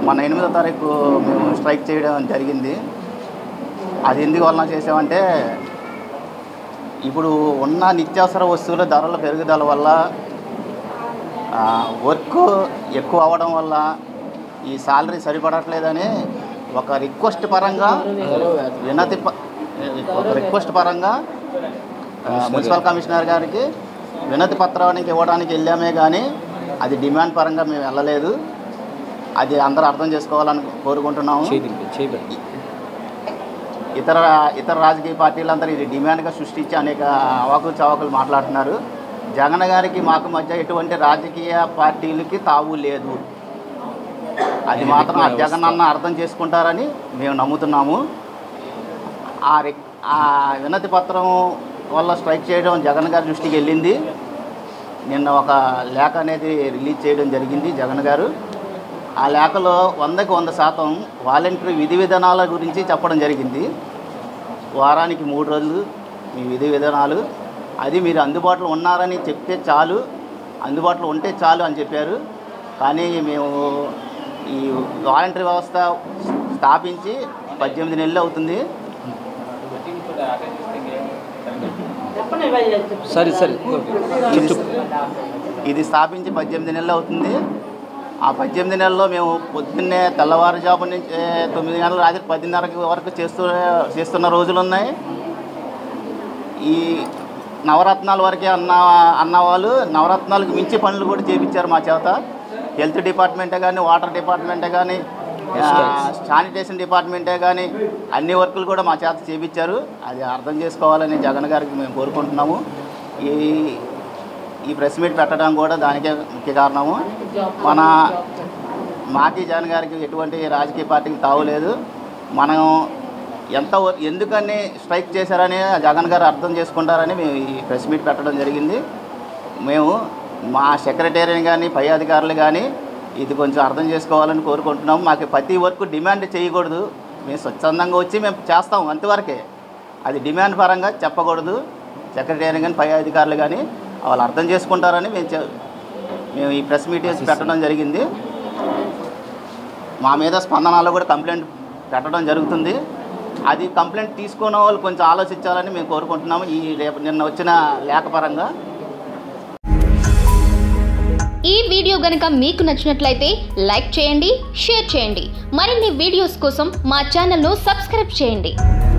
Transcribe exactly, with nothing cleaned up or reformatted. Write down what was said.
మన ఎనిమిదో తారీఖు మేము స్ట్రైక్ చేయడం జరిగింది. అది ఎందుకు వలన చేసామంటే ఇప్పుడు ఉన్న నిత్యావసర వస్తువుల ధరల పెరుగుదల వల్ల వర్క్ ఎక్కువ అవ్వడం వల్ల ఈ సాలరీ సరిపడట్లేదని ఒక రిక్వెస్ట్ పరంగా వినతి ఒక రిక్వెస్ట్ పరంగా మున్సిపల్ కమిషనర్ గారికి వినతి పత్రానికి ఇవ్వడానికి వెళ్ళామే కానీ అది డిమాండ్ పరంగా మేము వెళ్ళలేదు. అది అందరూ అర్థం చేసుకోవాలని కోరుకుంటున్నాము. ఇతర ఇతర రాజకీయ పార్టీలందరూ ఇది డిమాండ్గా సృష్టించి అనేక అవాకులు చవాకులు మాట్లాడుతున్నారు. జగన్ గారికి మాకు మధ్య ఎటువంటి రాజకీయ పార్టీలకి తావు లేదు. అది మాత్రం ఆ జగన్ అన్న అర్థం చేసుకుంటారని మేము నమ్ముతున్నాము. ఆ ఆ వినతి పత్రం వల్ల స్ట్రైక్ చేయడం జగన్ గారి దృష్టికి వెళ్ళింది. నిన్న ఒక లేఖ అనేది రిలీజ్ చేయడం జరిగింది జగన్ గారు. ఆ లేఖలో వందకి వంద శాతం వాలంటరీ విధి విధానాల గురించి చెప్పడం జరిగింది. వారానికి మూడు రోజులు మీ విధి విధానాలు అది మీరు అందుబాటులో ఉన్నారని చెప్తే చాలు, అందుబాటులో ఉంటే చాలు అని చెప్పారు. కానీ మేము ఈ వాలంటరీ వ్యవస్థ స్థాపించి పద్దెనిమిది నెలలు అవుతుంది. సరే సరే ఇది స్థాపించి పద్దెనిమిది నెలలు అవుతుంది. ఆ పద్దెనిమిది నెలల్లో మేము పొద్దున్నే తెల్లవారుజాము నుంచి తొమ్మిది గంటల రాత్రి పదిన్నర వరకు చేస్తూ చేస్తున్న రోజులు ఉన్నాయి. ఈ నవరత్నాల వరకే అన్న అన్నవాళ్ళు నవరత్నాలకు మించి పనులు కూడా చేయించారు మా చేత. హెల్త్ డిపార్ట్మెంటే కానీ, వాటర్ డిపార్ట్మెంటే కానీ, శానిటేషన్ డిపార్ట్మెంటే కానీ అన్ని వర్కులు కూడా మా చేత చేయించారు. అది అర్థం చేసుకోవాలని జగన్ గారికి మేము కోరుకుంటున్నాము. ఈ ఈ ప్రెస్ మీట్ పెట్టడం కూడా దానికే ముఖ్య కారణము. మన మాకి జగన్ గారికి ఎటువంటి రాజకీయ పార్టీకి తావులేదు. మనం ఎంత ఎందుకని స్ట్రైక్ చేశారని జగన్ గారు అర్థం చేసుకుంటారని మేము ఈ ప్రెస్ మీట్ పెట్టడం జరిగింది. మేము మా సెక్రటరీని కానీ పై అధికారులు కానీ ఇది కొంచెం అర్థం చేసుకోవాలని కోరుకుంటున్నాము. మాకు ప్రతి వర్క్ డిమాండ్ చేయకూడదు. మేము స్వచ్ఛందంగా వచ్చి మేము చేస్తాం అంతవరకే. అది డిమాండ్ పరంగా చెప్పకూడదు. సెక్రటరీ కానీ పై అధికారులు కానీ వాళ్ళు అర్థం చేసుకుంటారని మేము మేము ఈ ప్రెస్ మీటింగ్స్ పెట్టడం జరిగింది. మా మీద స్పందనలో కూడా కంప్లైంట్ పెట్టడం జరుగుతుంది. అది కంప్లైంట్ తీసుకున్న వాళ్ళు కొంచెం ఆలోచించాలని మేము కోరుకుంటున్నాము. ఈ రేపు నిన్న వచ్చిన లేఖ పరంగా. ఈ వీడియో గనుక మీకు నచ్చినట్లయితే లైక్ చేయండి, షేర్ చేయండి. మరిన్ని వీడియోస్ కోసం మా ఛానల్ను సబ్స్క్రైబ్ చేయండి.